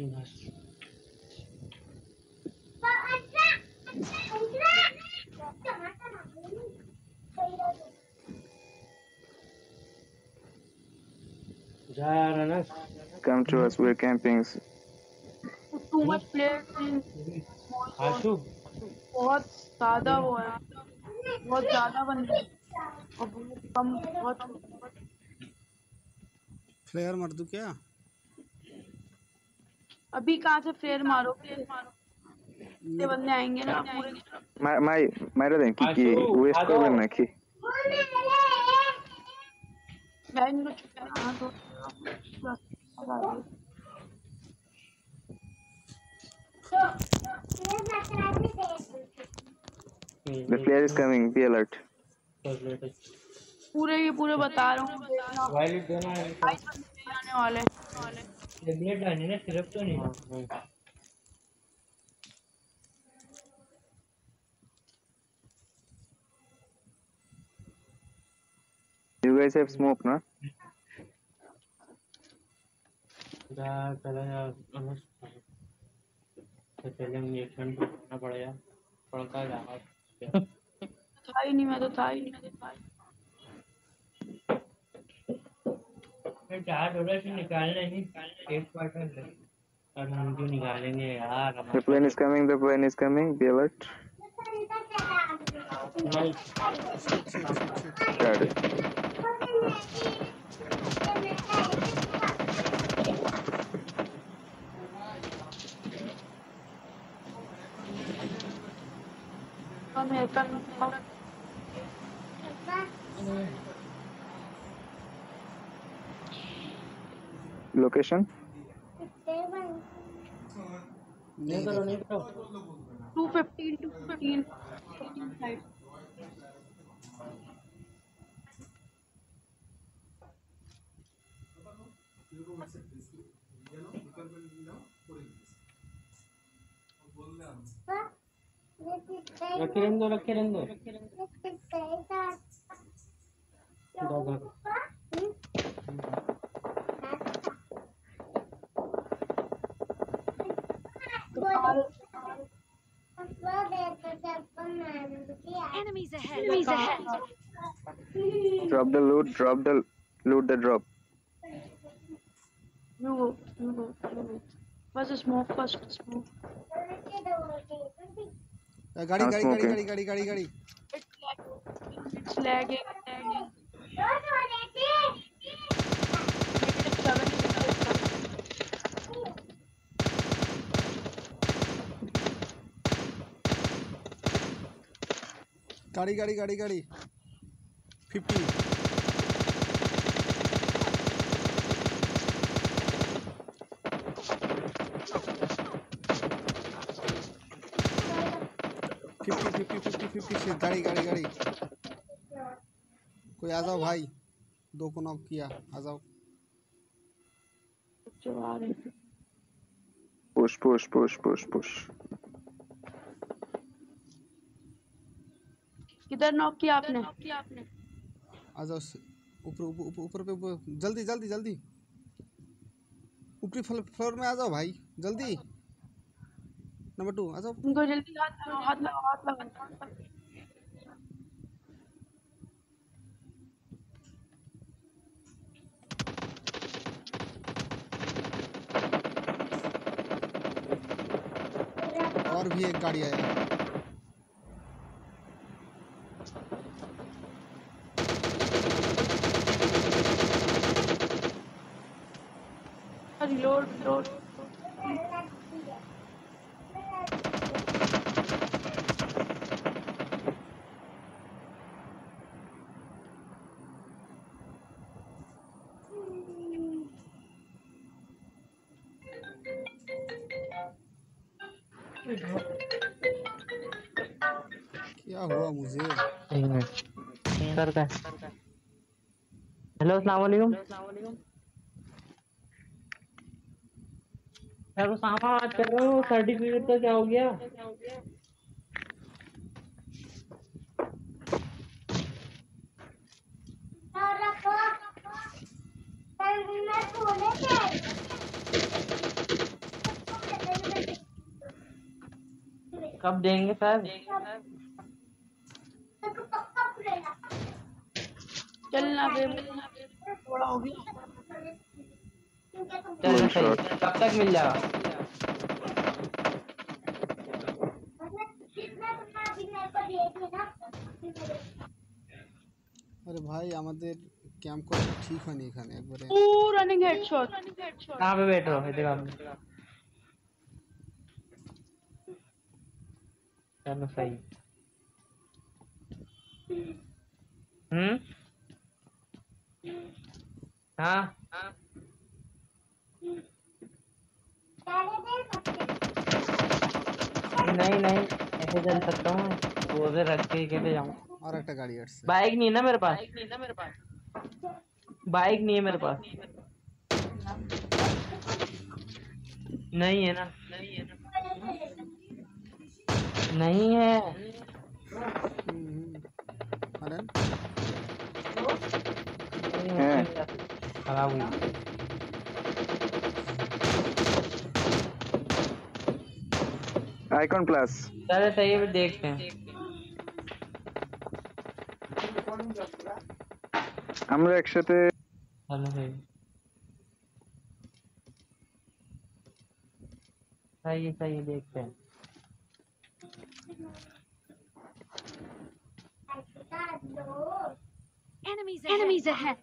Come to us, we're camping. Too much players in small zone. बहुत ज्यादा वो है, बहुत ज्यादा बंदे हैं और बहुत कम, बहुत फ्लेयर मर दूं क्या? अभी कहाँ से फ्लेयर मारोगे? ये बंदे आएंगे ना पूरे की तरफ। মাইরা দেন কি ওয়েস্ট করবেন নাকি? मैं इनको छुपा दो। The player is coming, be alert. पूरे के पूरे बता रहा हूँ, देखना। आने वाले सिर्फ तो नहीं। You guys have smoke, na? पहले मुझे एक मिनट रुकना पड़ेगा, पड़ता जाएगा। था ही नहीं, मैं तो था ही नहीं। चार डॉलर से निकालना ही एक क्वार्टर है और हम क्यों निकालेंगे यार? The plane is coming, the plane is coming, be alert. Got it. Location? नहीं करो 215 साइड। रखे रहने दो। Enemies ahead. Drop the loot, loot the drop. You go. बस स्मोक स्मोक। गाड़ी It's lagging. गाड़ी 50 से गाड़ी कोई आ जाओ भाई, 2 को नॉक किया, आ जाओ। Push. किधर नॉक किया आपने? आ जाओ ऊपर पे जल्दी ऊपरी फ्लोर में आ जाओ भाई, जल्दी। नंबर 2 आ जाओ। उनको जल्दी हाथ लगा। और भी एक गाड़ी आया। रिलोड। क्या हुआ मुझे? करता है। हेलो अस्सलाम वालेकुम। यार वो सामा बात कर रहा हूँ, सर्टिफिकेट का क्या हो गया? कब देंगे सर? चलना बे, थोड़ा हो गया। चलो One सही, shot. कब तक मिल जाएगा? আরে ভাই আমাদের ক্যাম্প করা ঠিক হয়নি এখানে একবারে। Running headshot. कहाँ पे बैठ रहे हो? इधर आप। चलो सही। हाँ नहीं नहीं, ऐसे चल सकता हूँ, वो उधर रख के कैसे जाऊँ? আর একটা গাড়ি আসছে। बाइक नहीं है ना मेरे पास, बाइक नहीं है मेरे पास। नहीं है ना, नहीं है। আরে हैं? खराब हुई। Icon plus. चलो सही है, देखते हैं। আমরা একসাথে चलो सही सही है, सही है, देखते हैं। Enemies ahead.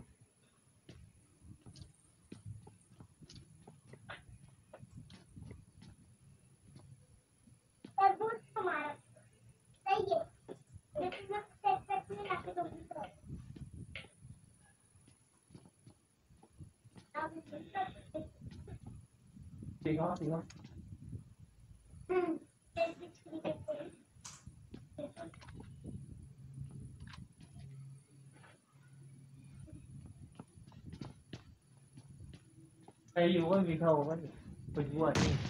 सही होगा, मीठा होगा, खुशबू आती है।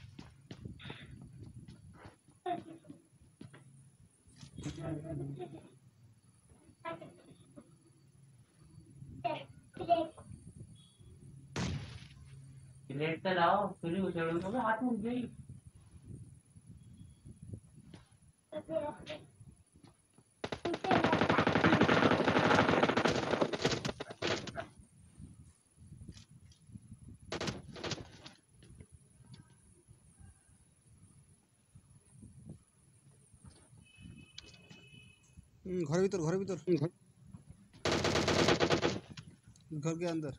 प्लेट तो लाओ, फिर उछलोगे हाथ में उठ गई। ঘরের ভিতর घर के अंदर।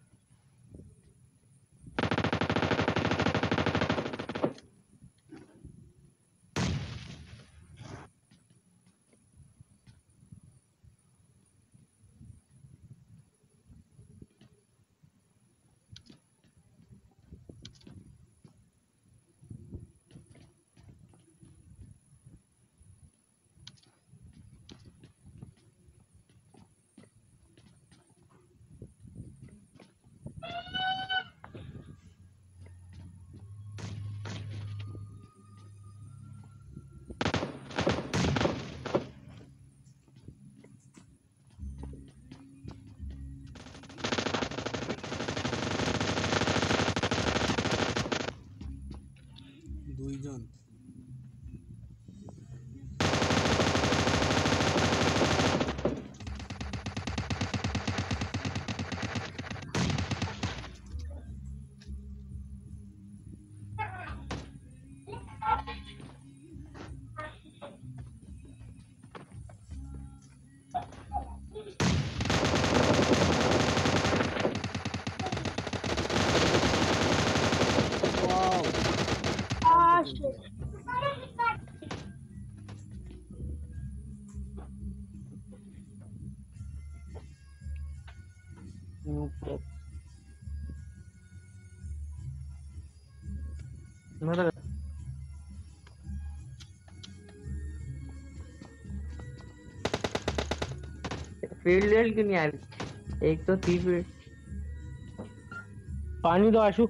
দুইজন मतलब फील्ड रेल क्यों नहीं आ रही? एक तो थी फील्ड। पानी दो आशु।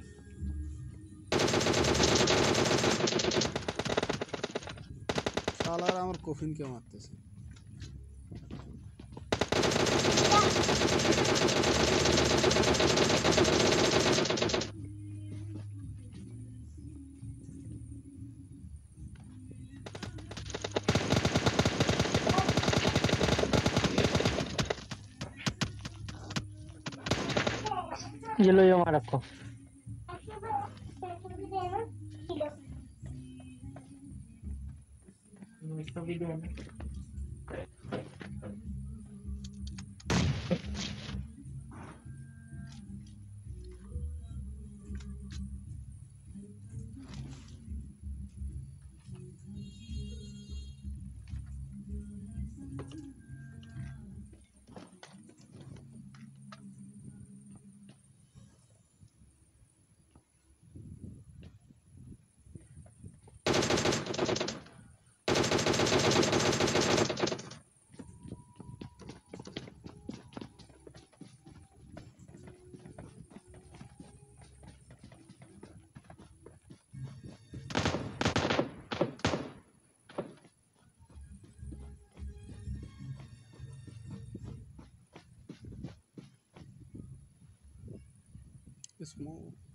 শালারা আমার কফিনকে মারতেছে। ये लो, ये वहाँ रखो। इसको भी दो ना। स्मोक